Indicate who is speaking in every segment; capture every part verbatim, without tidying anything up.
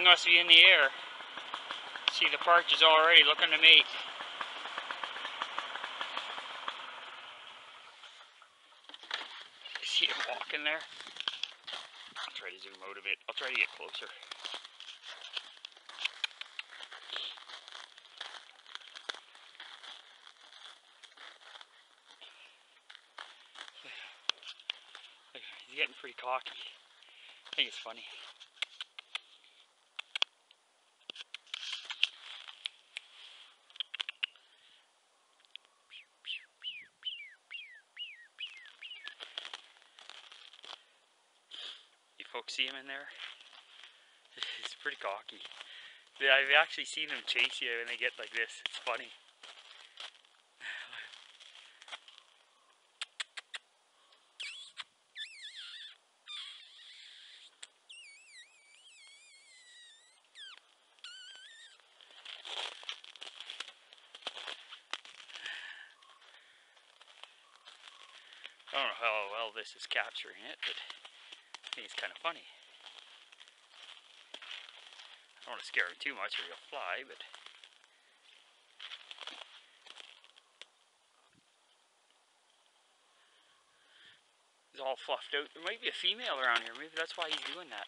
Speaker 1: must be in the air. See the partridge already looking to mate. See him walking there? I'll try to zoom out a bit. I'll try to get closer. He's getting pretty cocky. I think it's funny. You folks see him in there? He's pretty cocky. I've actually seen them chase you when they get like this. It's funny. I don't know how well this is capturing it, but I think it's kind of funny. I don't want to scare him too much or he'll fly, but he's all fluffed out. There might be a female around here. Maybe that's why he's doing that.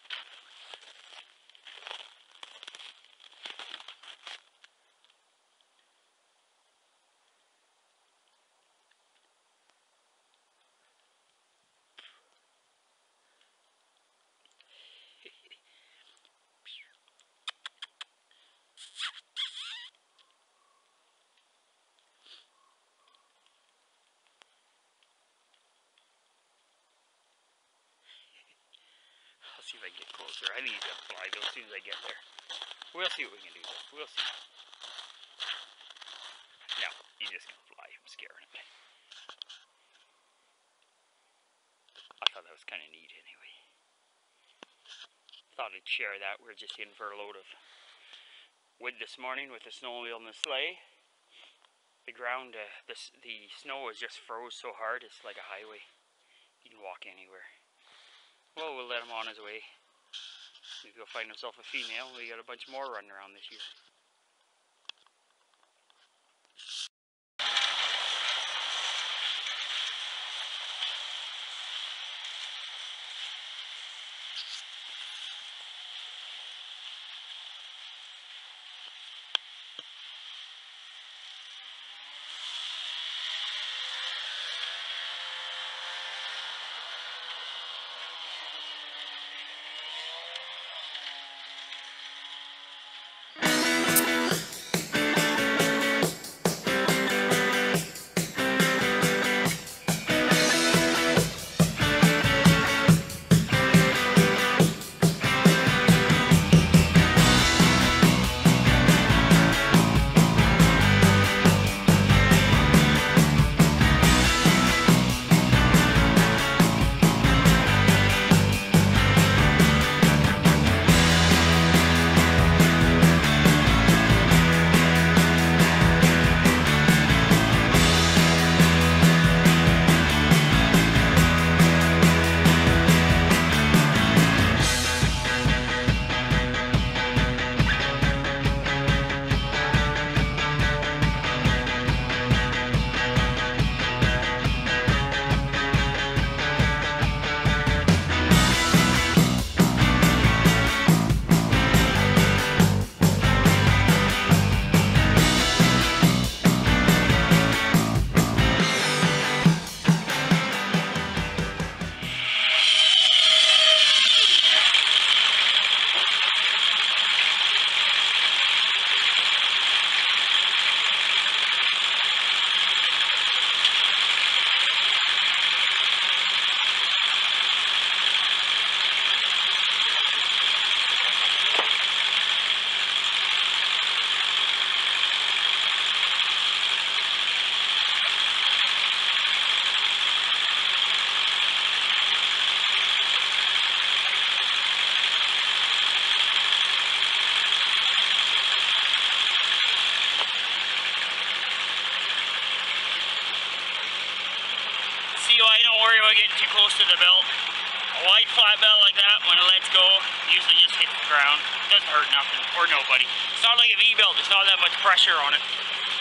Speaker 1: I'll see if I can get closer. I think he's gonna fly though as soon as I get there. We'll see what we can do though. We'll see. No, he's just gonna fly. I'm scaring him. I thought that was kind of neat anyway. Thought I'd share that. We're just in for a load of wood this morning with the snowmobile and the sleigh. The ground, uh, the, the snow is just froze so hard, it's like a highway. You can walk anywhere. Well, we'll let him on his way. Maybe he'll find himself a female. We got a bunch more running around this year. See why I don't worry about getting too close to the belt. A wide flat belt like that, when it lets go, usually just hits the ground. It doesn't hurt nothing, or nobody. It's not like a V-belt, there's not that much pressure on it.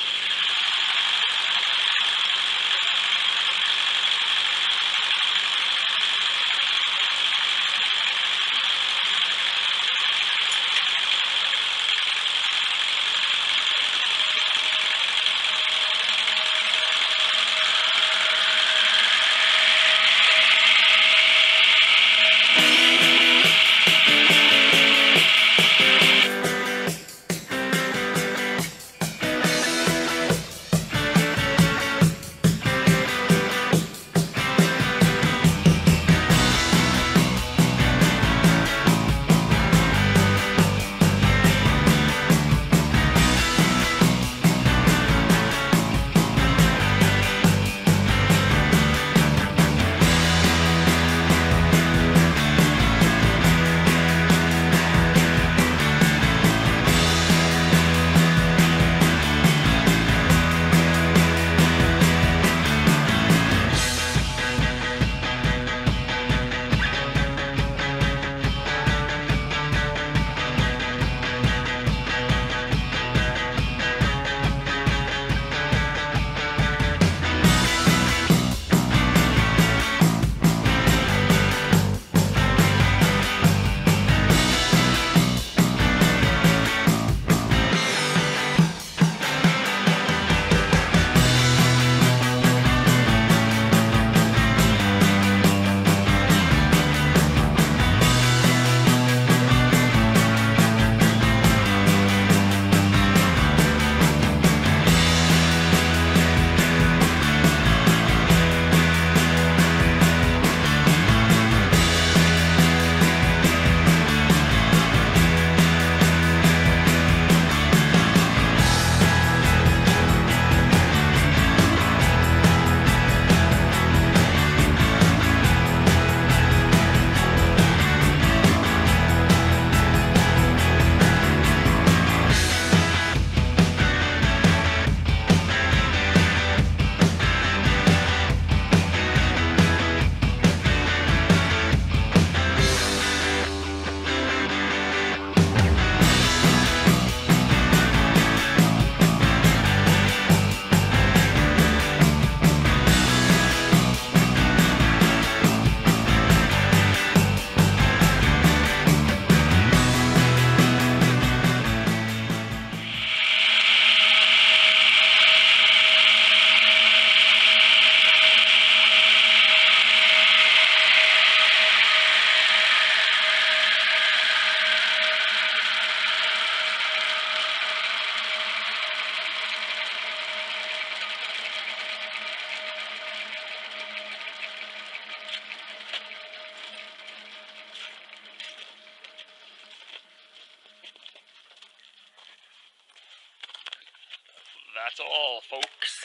Speaker 1: That's all, folks.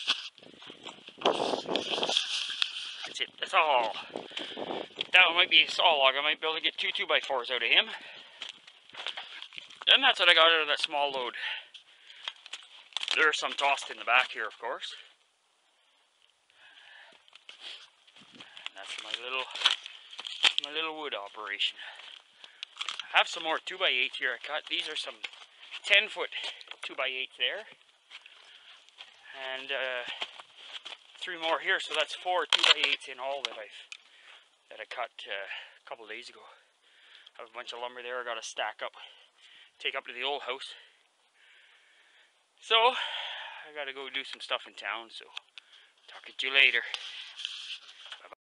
Speaker 1: That's it. That's all. That one might be a saw log. I might be able to get two two by fours out of him. And that's what I got out of that small load. There's some tossed in the back here, of course. And that's my little, my little wood operation. I have some more two by eights here I cut. These are some ten foot two by eights there. And uh, three more here, so that's four two by eights in all that I've that I cut uh, a couple of days ago. I have a bunch of lumber there I got to stack up, take up to the old house. So I got to go do some stuff in town. So talk to you later.